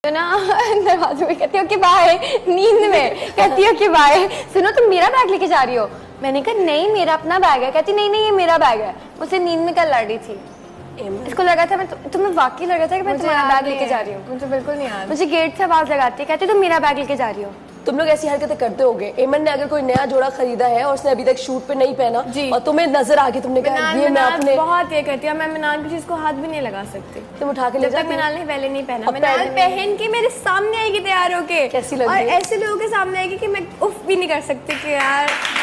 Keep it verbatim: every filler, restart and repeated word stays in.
तो ना दरवाजे में कहती हो कि बाय, नींद में कहती हो कि बाय, सुनो तुम मेरा बैग लेके जा रही हो। मैंने कहा नहीं मेरा अपना बैग है। कहती नहीं नहीं ये मेरा बैग है। मुझसे नींद में कल लड़ रही थी। इसको लगा था मैं तुम्हें वाकई लगा था कि मैं तुम्हारा बैग लेके जा रही हूँ। मुझे बिल्कुल नहीं याद। मुझे गेट से आवाज लगाती है, कहती तुम मेरा बैग लेके जा रही हो। तुम लोग ऐसी हरकतें करते होगे। एमन ने अगर कोई नया जोड़ा खरीदा है और उसने अभी तक शूट पे नहीं पहना और तुम्हें नजर आ गई, तुमने कहा ये मैं अपने बहुत ये करती हूँ। मैं मिनाल की चीज को हाथ भी नहीं लगा सकती। तुम उठा के ले जाती। मिनाल ने पहले नहीं पहना, मिनाल पहन के मेरे सामने आएगी तैयार होके, कैसी लगी? और ऐसे लोगों के सामने आएगी कि मैं उफ भी नहीं कर सकती कि यार